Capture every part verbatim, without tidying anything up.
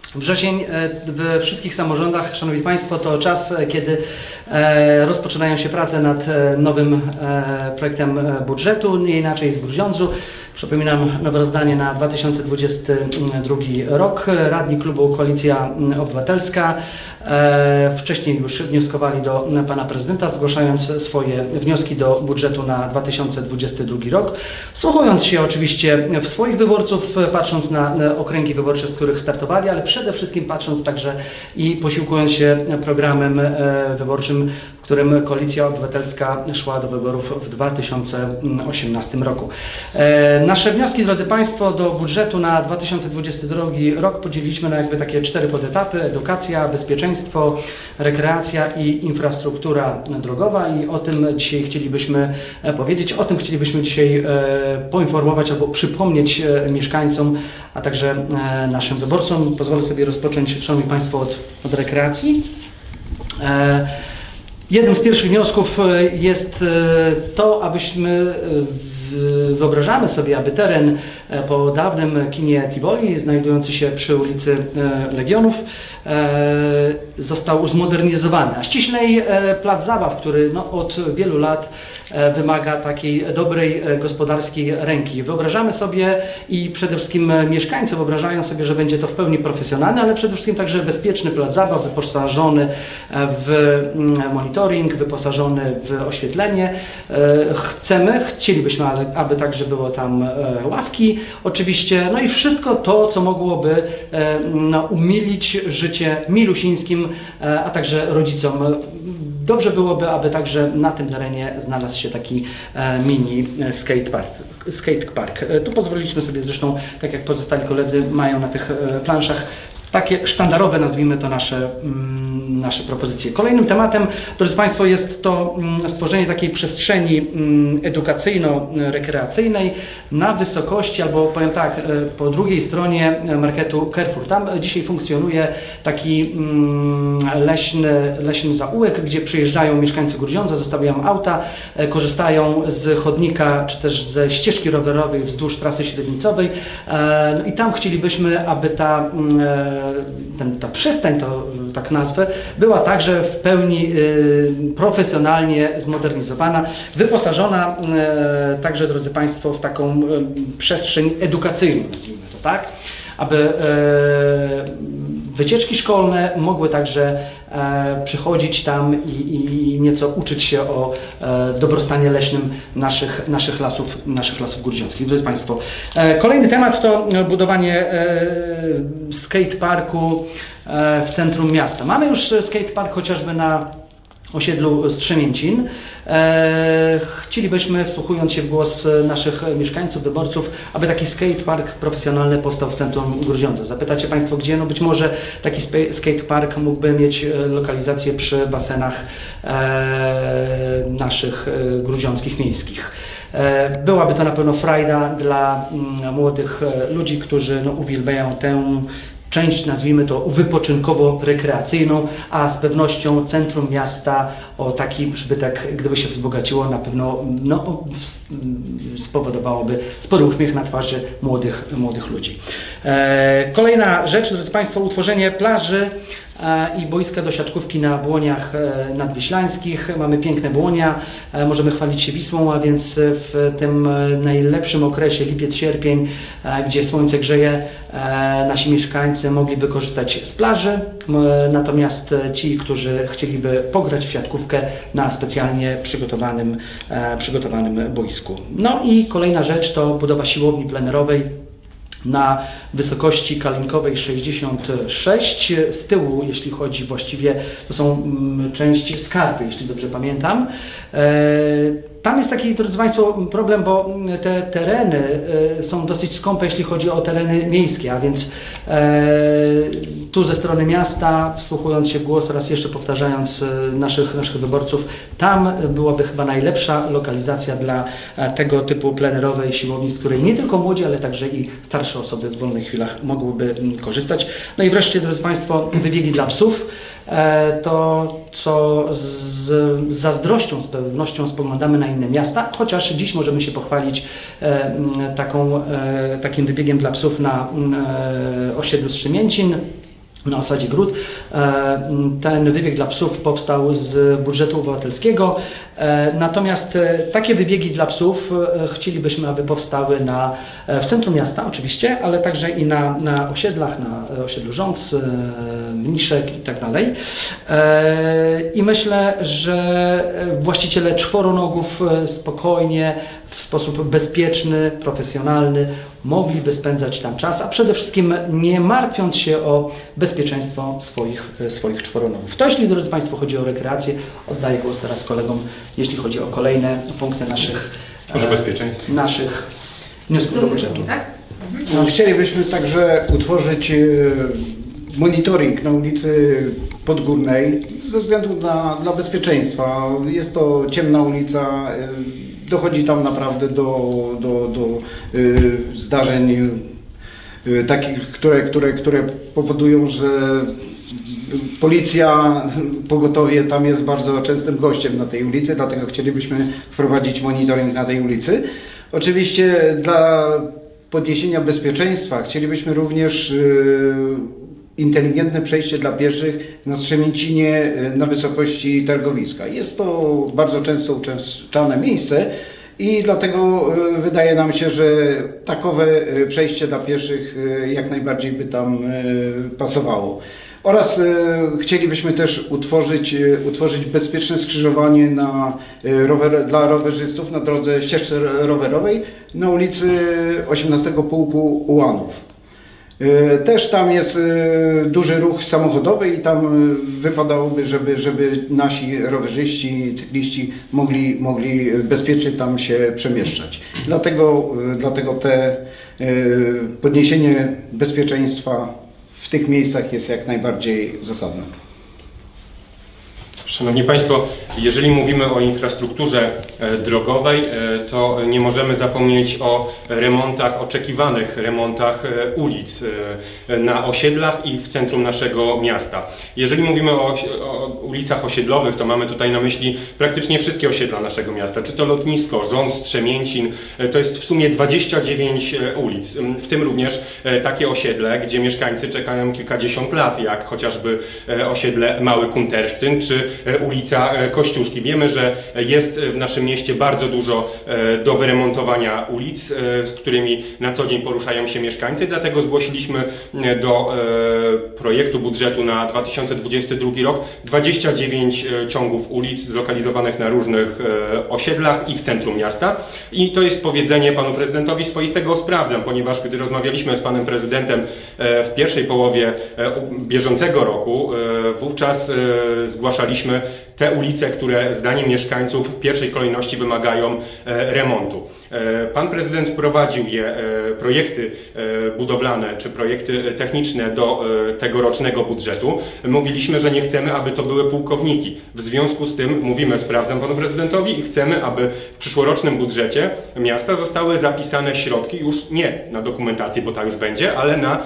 Wrzesień we wszystkich samorządach, Szanowni Państwo, to czas, kiedy rozpoczynają się prace nad nowym projektem budżetu, nie inaczej jest w Grudziądzu. Przypominam, nowe rozdanie na dwa tysiące dwudziesty drugi rok. Radni klubu Koalicja Obywatelska wcześniej już wnioskowali do pana prezydenta, zgłaszając swoje wnioski do budżetu na dwa tysiące dwudziesty drugi rok. Wsłuchując się oczywiście w swoich wyborców, patrząc na okręgi wyborcze, z których startowali, ale przede wszystkim patrząc także i posiłkując się programem wyborczym, w którym Koalicja Obywatelska szła do wyborów w dwa tysiące osiemnastym roku. Nasze wnioski, drodzy Państwo, do budżetu na dwa tysiące dwudziesty drugi rok podzieliliśmy na jakby takie cztery podetapy: edukacja, bezpieczeństwo, rekreacja i infrastruktura drogowa. I o tym dzisiaj chcielibyśmy powiedzieć, o tym chcielibyśmy dzisiaj poinformować albo przypomnieć mieszkańcom, a także naszym wyborcom. Pozwolę sobie rozpocząć, Szanowni Państwo, od, od rekreacji. Jednym z pierwszych wniosków jest to, abyśmy wyobrażamy sobie, aby teren po dawnym kinie Tivoli, znajdujący się przy ulicy Legionów, został zmodernizowany, a ściślej plac zabaw, który no, od wielu lat wymaga takiej dobrej gospodarskiej ręki. Wyobrażamy sobie i przede wszystkim mieszkańcy wyobrażają sobie, że będzie to w pełni profesjonalny, ale przede wszystkim także bezpieczny plac zabaw, wyposażony w monitoring, wyposażony w oświetlenie. Chcemy, chcielibyśmy, aby także było tam ławki oczywiście, no i wszystko to, co mogłoby no, umilić życie milusińskim, a także rodzicom. Dobrze byłoby, aby także na tym terenie znalazł się taki mini skatepark. skatepark. Tu pozwoliliśmy sobie zresztą, tak jak pozostali koledzy mają na tych planszach, takie sztandarowe, nazwijmy to, nasze, nasze propozycje. Kolejnym tematem, drodzy Państwo, jest to stworzenie takiej przestrzeni edukacyjno-rekreacyjnej na wysokości, albo powiem tak, po drugiej stronie marketu Carrefour. Tam dzisiaj funkcjonuje taki leśny, leśny zaułek, gdzie przyjeżdżają mieszkańcy Grudziądza, zostawiają auta, korzystają z chodnika, czy też ze ścieżki rowerowej wzdłuż trasy średnicowej. No i tam chcielibyśmy, aby ta Ten, ta przystań, to tak nazwę, była także w pełni y, profesjonalnie zmodernizowana, wyposażona y, także, drodzy Państwo, w taką y, przestrzeń edukacyjną, nazwijmy to tak, aby y, wycieczki szkolne mogły także e, przychodzić tam i, i nieco uczyć się o e, dobrostanie leśnym naszych, naszych, lasów, naszych lasów grudziąckich. Drodzy Państwo, e, kolejny temat to budowanie e, skateparku e, w centrum miasta. Mamy już skatepark chociażby na osiedlu Strzemięcin. E, chcielibyśmy, wsłuchując się w głos naszych mieszkańców, wyborców, aby taki skatepark profesjonalny powstał w centrum Grudziądza. Zapytacie Państwo, gdzie? No być może taki skatepark mógłby mieć lokalizację przy basenach e, naszych e, grudziąckich miejskich. E, byłaby to na pewno frajda dla m, młodych ludzi, którzy no, uwielbiają tę część, nazwijmy to, wypoczynkowo-rekreacyjną, a z pewnością centrum miasta o taki przybytek, gdyby się wzbogaciło, na pewno no, spowodowałoby spory uśmiech na twarzy młodych, młodych ludzi. E, kolejna rzecz, drodzy Państwo, utworzenie plaży i boiska do siatkówki na Błoniach nadwiślańskich. Mamy piękne Błonia, możemy chwalić się Wisłą, a więc w tym najlepszym okresie lipiec-sierpień, gdzie słońce grzeje, nasi mieszkańcy mogliby korzystać z plaży, natomiast ci, którzy chcieliby pograć w siatkówkę na specjalnie przygotowanym, przygotowanym boisku. No i kolejna rzecz to budowa siłowni plenerowej na wysokości Kalinkowej sześćdziesiąt sześć. Z tyłu, jeśli chodzi właściwie, to są części skarpy, jeśli dobrze pamiętam. Tam jest taki, drodzy Państwo, problem, bo te tereny są dosyć skąpe, jeśli chodzi o tereny miejskie, a więc tu ze strony miasta, wsłuchując się w głos, raz jeszcze powtarzając naszych, naszych wyborców, tam byłaby chyba najlepsza lokalizacja dla tego typu plenerowej siłowni, z której nie tylko młodzi, ale także i starsze osoby w wolnych chwilach mogłyby korzystać. No i wreszcie, drodzy Państwo, wybiegi dla psów. To, co z zazdrością, z pewnością spoglądamy na inne miasta, chociaż dziś możemy się pochwalić taką, takim wybiegiem dla psów na osiedlu Strzemięcin. na osadzie Gród. Ten wybieg dla psów powstał z budżetu obywatelskiego, natomiast takie wybiegi dla psów chcielibyśmy, aby powstały na, w centrum miasta oczywiście, ale także i na, na osiedlach, na osiedlu Rządz, Mniszek i tak dalej. I myślę, że właściciele czworonogów spokojnie, w sposób bezpieczny, profesjonalny mogliby spędzać tam czas, a przede wszystkim nie martwiąc się o bezpieczeństwo swoich, swoich czworonogów. To jeśli, drodzy Państwo, chodzi o rekreację, oddaję głos teraz kolegom, jeśli chodzi o kolejne punkty naszych, e, naszych wniosków do budżetu. Tak? No, chcielibyśmy także utworzyć monitoring na ulicy Podgórnej ze względu na, na bezpieczeństwa. Jest to ciemna ulica, dochodzi tam naprawdę do, do, do y, zdarzeń y, takich, które, które, które powodują, że policja, pogotowie tam jest bardzo częstym gościem na tej ulicy, dlatego chcielibyśmy wprowadzić monitoring na tej ulicy. Oczywiście dla podniesienia bezpieczeństwa chcielibyśmy również y, inteligentne przejście dla pieszych na Strzemięcinie na wysokości targowiska. Jest to bardzo często uczęszczane miejsce i dlatego wydaje nam się, że takowe przejście dla pieszych jak najbardziej by tam pasowało. Oraz chcielibyśmy też utworzyć, utworzyć bezpieczne skrzyżowanie na rower, dla rowerzystów na drodze ścieżce rowerowej na ulicy osiemnastego Pułku Ułanów. Też tam jest duży ruch samochodowy i tam wypadałoby, żeby, żeby nasi rowerzyści, cykliści mogli, mogli bezpiecznie tam się przemieszczać. Dlatego, dlatego te podniesienie bezpieczeństwa w tych miejscach jest jak najbardziej zasadne. Szanowni Państwo, jeżeli mówimy o infrastrukturze drogowej, to nie możemy zapomnieć o remontach, oczekiwanych remontach ulic na osiedlach i w centrum naszego miasta. Jeżeli mówimy o, o ulicach osiedlowych, to mamy tutaj na myśli praktycznie wszystkie osiedla naszego miasta, czy to Lotnisko, Rządz, Strzemięcin, to jest w sumie dwadzieścia dziewięć ulic, w tym również takie osiedle, gdzie mieszkańcy czekają kilkadziesiąt lat, jak chociażby osiedle Mały Kuntersztyn, czy ulica Kościuszki. Wiemy, że jest w naszym mieście bardzo dużo do wyremontowania ulic, z którymi na co dzień poruszają się mieszkańcy, dlatego zgłosiliśmy do projektu budżetu na dwa tysiące dwudziesty drugi rok dwadzieścia dziewięć ciągów ulic zlokalizowanych na różnych osiedlach i w centrum miasta. I to jest powiedzenie panu prezydentowi swoistego sprawdzam, ponieważ gdy rozmawialiśmy z panem prezydentem w pierwszej połowie bieżącego roku, wówczas zgłaszaliśmy te ulice, które zdaniem mieszkańców w pierwszej kolejności wymagają remontu. Pan prezydent wprowadził je, projekty budowlane czy projekty techniczne do tegorocznego budżetu. Mówiliśmy, że nie chcemy, aby to były pułkowniki. W związku z tym mówimy, sprawdzam panu prezydentowi i chcemy, aby w przyszłorocznym budżecie miasta zostały zapisane środki już nie na dokumentację, bo ta już będzie, ale na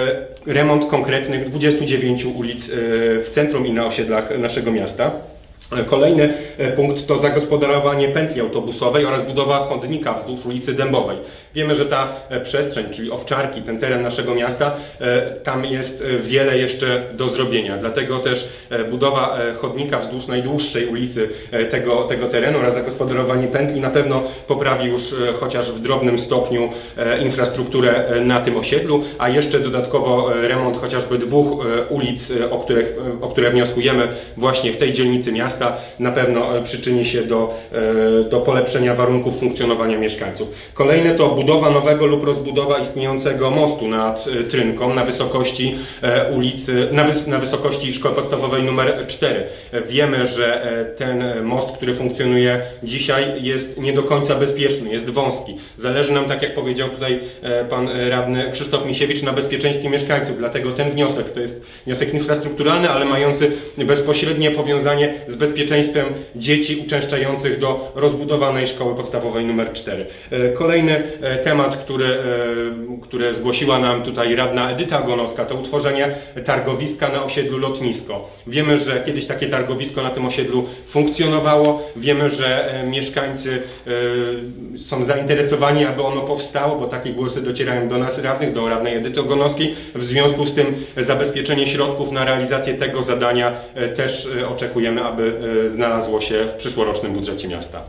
remont konkretnych dwudziestu dziewięciu ulic w centrum i na osiedlach naszego miasta. Kolejny punkt to zagospodarowanie pętli autobusowej oraz budowa chodnika wzdłuż ulicy Dębowej. Wiemy, że ta przestrzeń, czyli Owczarki, ten teren naszego miasta, tam jest wiele jeszcze do zrobienia. Dlatego też budowa chodnika wzdłuż najdłuższej ulicy tego, tego terenu oraz zagospodarowanie pętli na pewno poprawi już chociaż w drobnym stopniu infrastrukturę na tym osiedlu, a jeszcze dodatkowo remont chociażby dwóch ulic, o, których, o które wnioskujemy właśnie w tej dzielnicy miasta, na pewno przyczyni się do, do polepszenia warunków funkcjonowania mieszkańców. Kolejne to budowa nowego lub rozbudowa istniejącego mostu nad Trynką na wysokości ulicy, na, wys, na wysokości szkoły podstawowej numer cztery. Wiemy, że ten most, który funkcjonuje dzisiaj, jest nie do końca bezpieczny, jest wąski. Zależy nam, tak jak powiedział tutaj pan radny Krzysztof Misiewicz, na bezpieczeństwie mieszkańców. Dlatego ten wniosek to jest wniosek infrastrukturalny, ale mający bezpośrednie powiązanie z bezpieczeństwem bezpieczeństwem dzieci uczęszczających do rozbudowanej szkoły podstawowej numer cztery. Kolejny temat, który, który zgłosiła nam tutaj radna Edyta Gonowska, to utworzenie targowiska na osiedlu Lotnisko. Wiemy, że kiedyś takie targowisko na tym osiedlu funkcjonowało. Wiemy, że mieszkańcy są zainteresowani, aby ono powstało, bo takie głosy docierają do nas radnych, do radnej Edyty Gonowskiej. W związku z tym zabezpieczenie środków na realizację tego zadania też oczekujemy, aby znalazło się w przyszłorocznym budżecie miasta.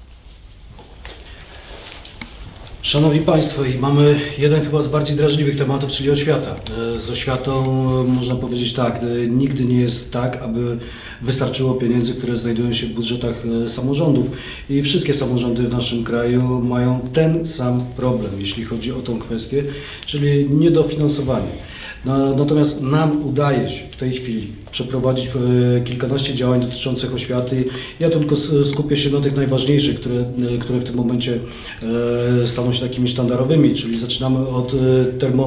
Szanowni Państwo, i mamy jeden chyba z bardziej drażliwych tematów, czyli oświata. Z oświatą można powiedzieć tak, nigdy nie jest tak, aby wystarczyło pieniędzy, które znajdują się w budżetach samorządów i wszystkie samorządy w naszym kraju mają ten sam problem, jeśli chodzi o tą kwestię, czyli niedofinansowanie. Natomiast nam udaje się w tej chwili przeprowadzić kilkanaście działań dotyczących oświaty. Ja tylko skupię się na tych najważniejszych, które, które w tym momencie staną się takimi sztandarowymi, czyli zaczynamy od termo,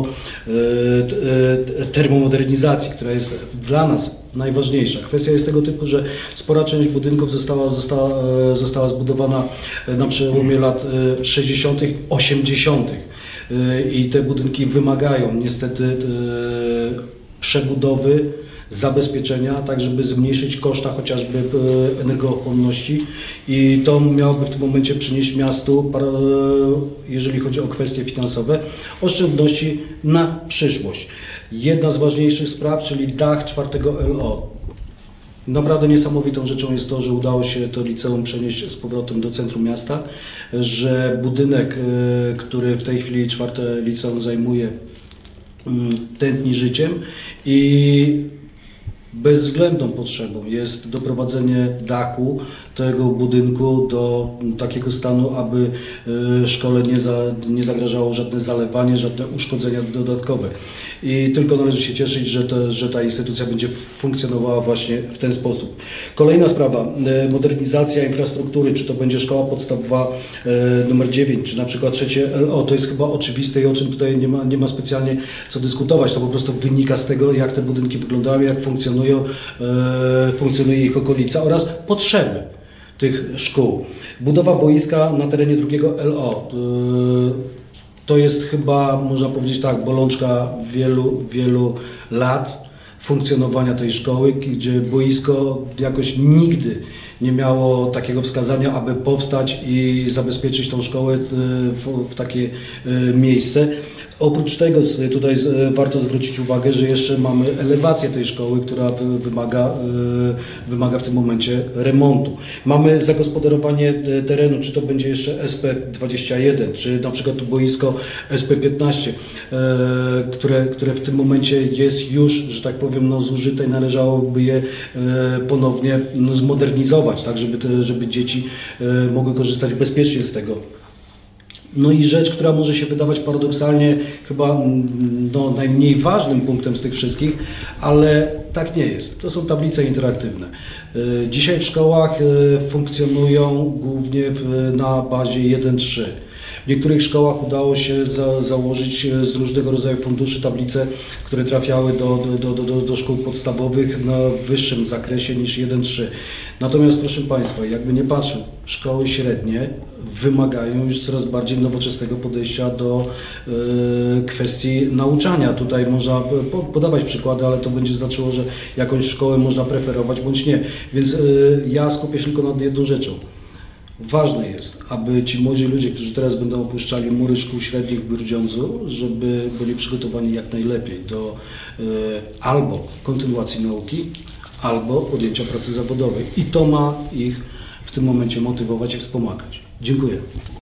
termomodernizacji, która jest dla nas najważniejsza. Kwestia jest tego typu, że spora część budynków została, została, została zbudowana na przełomie lat sześćdziesiątych, osiemdziesiątych. I te budynki wymagają niestety przebudowy, zabezpieczenia, tak żeby zmniejszyć koszta chociażby energochłonności i to miałoby w tym momencie przynieść miastu, jeżeli chodzi o kwestie finansowe, oszczędności na przyszłość. Jedna z ważniejszych spraw, czyli dach czwartego L O. Naprawdę niesamowitą rzeczą jest to, że udało się to liceum przenieść z powrotem do centrum miasta, że budynek, który w tej chwili czwarte liceum zajmuje, tętni życiem i bezwzględną potrzebą jest doprowadzenie dachu tego budynku do takiego stanu, aby szkole nie, za, nie zagrażało żadne zalewanie, żadne uszkodzenia dodatkowe. I tylko należy się cieszyć, że, to, że ta instytucja będzie funkcjonowała właśnie w ten sposób. Kolejna sprawa, modernizacja infrastruktury, czy to będzie szkoła podstawowa numer dziewięć, czy na przykład trzecie L O, to jest chyba oczywiste i o czym tutaj nie ma, nie ma specjalnie co dyskutować. To po prostu wynika z tego, jak te budynki wyglądają, jak funkcjonują, funkcjonuje ich okolica oraz potrzeby tych szkół. Budowa boiska na terenie drugiego L O. To jest chyba, można powiedzieć tak, bolączka wielu, wielu lat funkcjonowania tej szkoły, gdzie boisko jakoś nigdy nie miało takiego wskazania, aby powstać i zabezpieczyć tą szkołę w, w takie miejsce. Oprócz tego tutaj warto zwrócić uwagę, że jeszcze mamy elewację tej szkoły, która wymaga, wymaga w tym momencie remontu. Mamy zagospodarowanie terenu, czy to będzie jeszcze S P dwadzieścia jeden, czy na przykład tu boisko S P piętnaście, które, które w tym momencie jest już, że tak powiem, no, zużyte i należałoby je ponownie no, zmodernizować, tak, żeby, te, żeby dzieci mogły korzystać bezpiecznie z tego. No i rzecz, która może się wydawać paradoksalnie chyba no, najmniej ważnym punktem z tych wszystkich, ale tak nie jest. To są tablice interaktywne. Dzisiaj w szkołach funkcjonują głównie na bazie jeden trzy. W niektórych szkołach udało się za, założyć z różnego rodzaju funduszy tablice, które trafiały do, do, do, do, do szkół podstawowych na wyższym zakresie niż jeden trzy. Natomiast proszę Państwa, jakby nie patrzył, szkoły średnie wymagają już coraz bardziej nowoczesnego podejścia do y, kwestii nauczania. Tutaj można po, podawać przykłady, ale to będzie znaczyło, że jakąś szkołę można preferować bądź nie. Więc y, ja skupię się tylko nad jedną rzeczą. Ważne jest, aby ci młodzi ludzie, którzy teraz będą opuszczali mury szkół średnich w Grudziądzu, żeby byli przygotowani jak najlepiej do y, albo kontynuacji nauki, albo podjęcia pracy zawodowej. I to ma ich w tym momencie motywować i wspomagać. Dziękuję.